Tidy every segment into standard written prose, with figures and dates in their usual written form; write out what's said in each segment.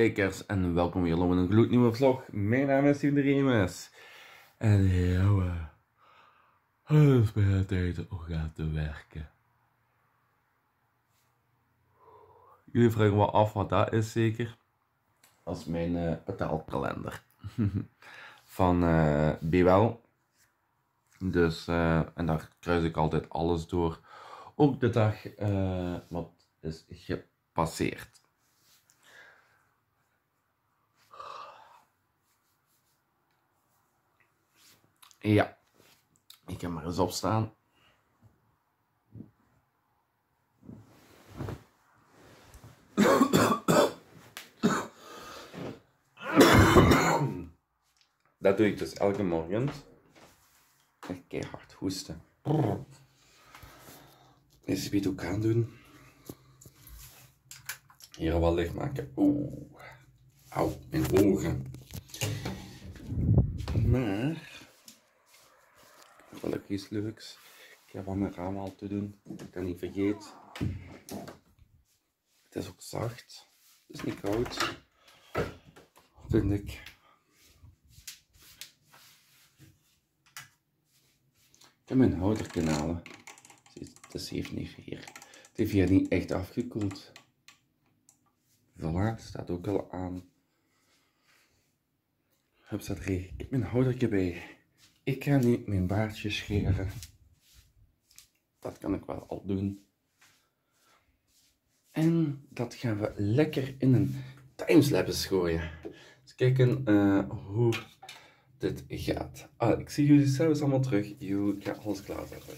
kijkers en welkom weer in een gloednieuwe vlog. Mijn naam is Steven de Remus. En ja, het is bijna tijd om gaan te werken. Jullie vragen wel af wat dat is zeker. Dat is mijn betaalkalender. Van BWL. Dus, en daar kruis ik altijd alles door. Ook de dag wat is gepasseerd. Ja, ik ga maar eens opstaan. Dat doe ik dus elke morgen. Echt keihard hoesten. Deze weet ook aan doen. Hier wel licht maken. Oeh. Auw, mijn ogen. Maar wel iets leuks. Ik heb van mijn raam al te doen. Ik kan niet vergeten. Het is ook zacht. Het is niet koud. Vind ik. Ik heb mijn houder kunnen halen. Het heeft niet hier. Het heeft hier niet echt afgekoeld. Voilà, staat ook al aan. Hup, staat er. Ik heb mijn houdertje bij. Ik ga nu mijn baardje scheren. Dat kan ik wel al doen. En dat gaan we lekker in een timelapse gooien. Eens kijken hoe dit gaat. Ik zie jullie zelfs allemaal terug. Ik ga alles klaarzetten.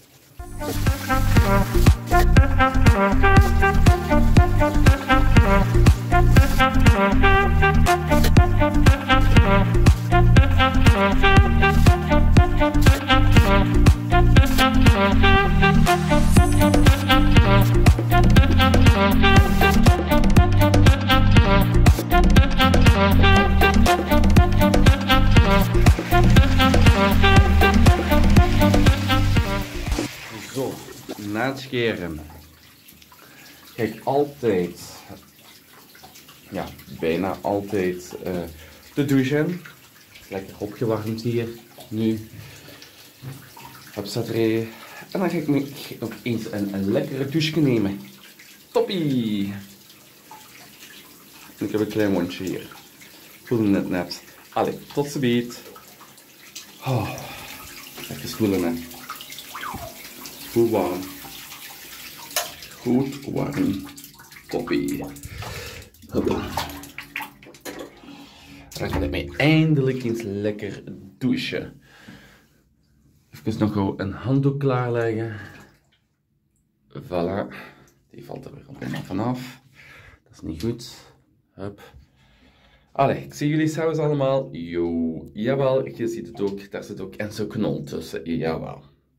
Zo, na het scheren ga ik altijd, ja, bijna altijd de douchen. Lekker opgewarmd hier, nu. Hupsatee. En dan ga ik nu nog eens een lekkere douche nemen. Toppie! Ik heb een klein mondje hier. Ik voelde het net. Allee, tot ziens. Oh, lekker spoelen hè. Goed warm. Goed warm. Toppie. Hoppa. Dan ga ik mij eindelijk eens lekker douchen. Even nog gauw een handdoek klaarleggen. Voilà. Die valt er weer op en vanaf. Dat is niet goed. Hup. Allee, ik zie jullie zelfs allemaal. Yo. Jawel, je ziet het ook. Daar zit ook Enzo Knol tussen. Jawel.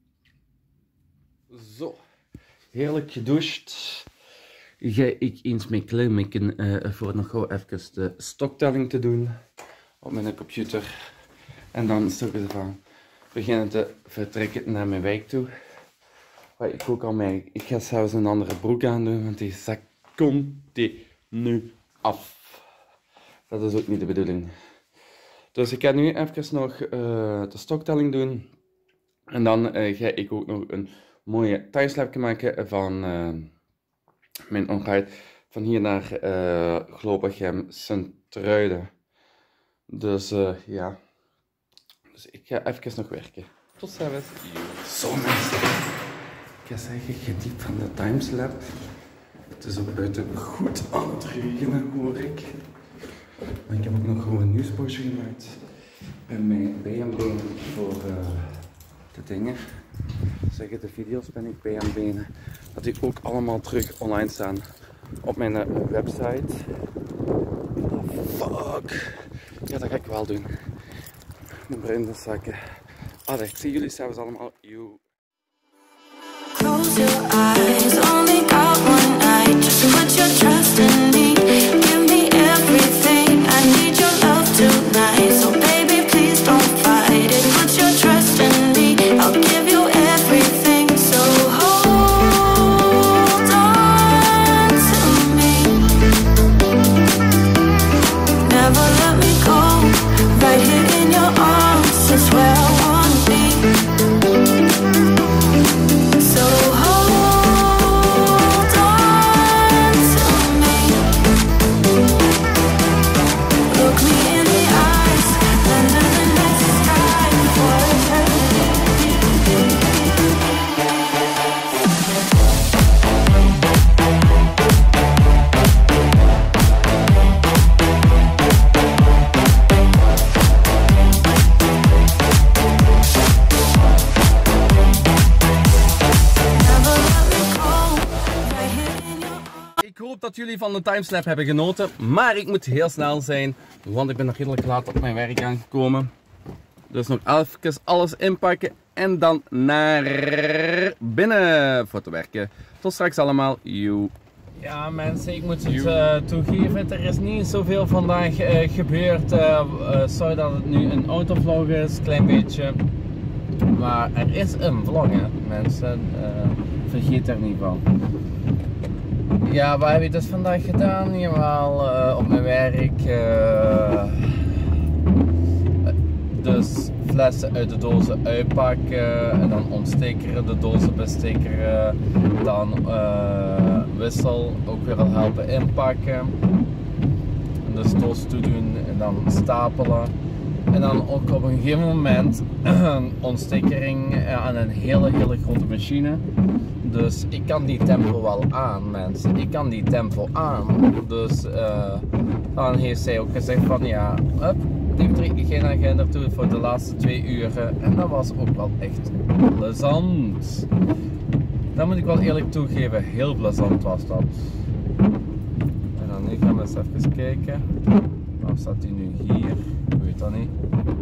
Zo. Heerlijk gedoucht. Ga ik eens mijn klimmikken voor nog gauw even de stoktelling te doen op mijn computer. En dan zullen we van beginnen te vertrekken naar mijn wijk toe. Ik ook al ik ga zelfs een andere broek aan doen, want die zak continu af. Dat is ook niet de bedoeling. Dus ik ga nu even nog de stoktelling doen. En dan ga ik ook nog een mooie timelapse maken van mijn omrijd van hier naar Globachem Sint-Truiden. Dus ja. Dus ik ga even nog werken. Tot ziens. Zo mensen. Ik ga zeggen, geniet van de timelapse. Het is ook buiten goed aan het regenen hoor ik. Maar ik heb ook nog gewoon een nieuwspostje gemaakt. Bij mijn B&B voor de dingen. Zeggen de video's ben ik B&B. Dat die ook allemaal terug online staan op mijn website. Oh, fuck. Ja, dat ga ik wel doen. Mijn brein in de zakken. Allee, ik zie jullie zelfs allemaal. You. Close your eyes, only got one night. Just put your trust in me. Give me everything. I need your love tonight. So baby, please don't fight it. Put your trust in me. I'll give you everything. So hold on to me. dat jullie van de timeslap hebben genoten, maar ik moet heel snel zijn, want ik ben nog redelijk laat op mijn werk aangekomen. Dus nog even alles inpakken en dan naar binnen voor te werken. Tot straks allemaal, joe. Ja mensen, ik moet het toegeven, er is niet zoveel vandaag gebeurd. Sorry dat het nu een autovlog is, klein beetje. Maar er is een vlog, hè, mensen. Vergeet er niet van. Ja, wat heb ik dus vandaag gedaan? Jawel, op mijn werk. Dus flessen uit de dozen uitpakken en dan ontstekeren, de dozen bestekeren, dan wissel ook weer al helpen inpakken, dus doos toedoen en dan stapelen en dan ook op een gegeven moment een ontstekering aan een hele grote machine. Dus ik kan die tempo wel aan, mensen. Ik kan die tempo aan. Dus dan heeft zij ook gezegd van ja, Dimitri, geen agenda toe voor de laatste 2 uren. En dat was ook wel echt plezant. Dat moet ik wel eerlijk toegeven, heel plezant was dat. En dan nu gaan we eens even kijken. Waar staat hij nu hier? Ik weet dat niet.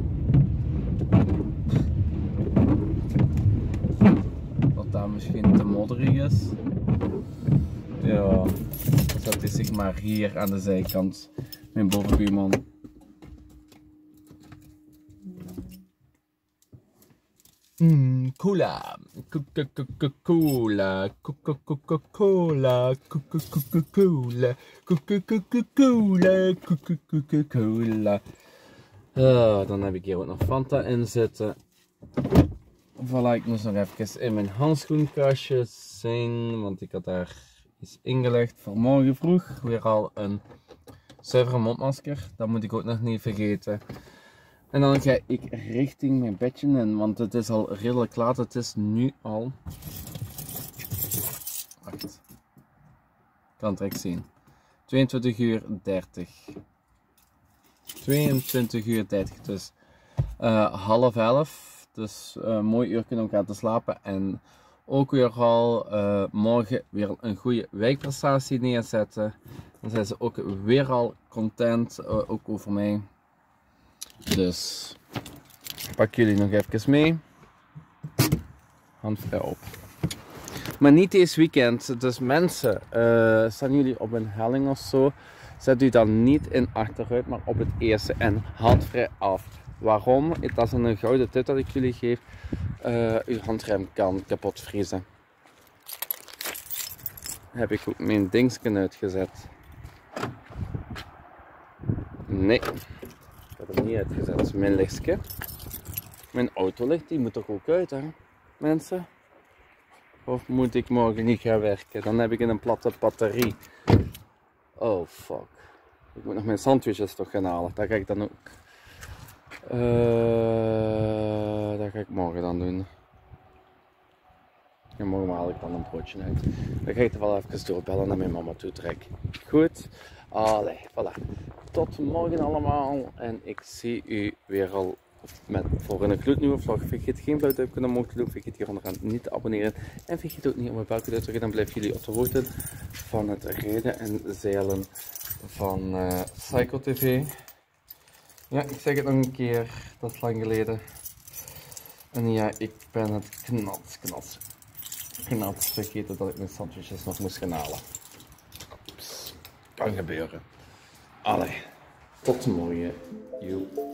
Dat daar misschien te modderig is. Ja, dan zet hij zich maar hier aan de zijkant. Mijn bovenbuurman. Cola, Coca-Cola, Coca-Cola, Coca-Cola, Coca-Cola, Coca-Cola. Dan heb ik hier ook nog Fanta in zitten. Voilà, ik moest nog even in mijn handschoenkastje zijn, want ik had daar iets ingelegd voor morgen vroeg. Weer al een zuivere mondmasker, dat moet ik ook nog niet vergeten. En dan ga ik richting mijn bedje in, want het is al redelijk laat. Het is nu al... Wacht. Ik kan het direct zien. 22:30. 22:30, dus 10:30. Dus een mooi uurtje om gaan te slapen. En ook weer al morgen weer een goede werkprestatie neerzetten. Dan zijn ze ook weer al content, ook over mij. Dus ik pak jullie nog even mee. Handvrij op. Maar niet deze weekend. Dus mensen, staan jullie op een helling of zo, zet u dan niet in achteruit, maar op het eerste en handvrij af. Waarom? Dat is een gouden tip dat ik jullie geef. Uw handrem kan kapot vriezen. Heb ik ook mijn dingsken uitgezet? Nee. Ik heb hem niet uitgezet. Mijn lichtje. Mijn autolicht, die moet toch ook uit, hè, mensen? Of moet ik morgen niet gaan werken? Dan heb ik een platte batterie. Oh fuck. Ik moet nog mijn sandwiches toch gaan halen. Dat ga ik dan ook. Dat ga ik morgen dan doen. En morgen haal ik dan een broodje uit. Dan ga ik er wel even doorbellen naar mijn mama toe trekken. Goed? Allee, voilà. Tot morgen allemaal. En ik zie u weer al voor een gloednieuwe vlog. Vergeet geen blauw duimpje omhoog te doen. Vergeet hier onderaan niet te abonneren. En vergeet ook niet om een belletje te drukken. Dan blijven jullie op de hoogte van het rijden en zeilen van Psycho TV. Ja, ik zeg het nog een keer. Dat is lang geleden. En ja, ik ben het knats vergeten dat ik mijn sandwiches nog moest gaan halen. Oeps, kan gebeuren. Allee, tot morgen. Joep.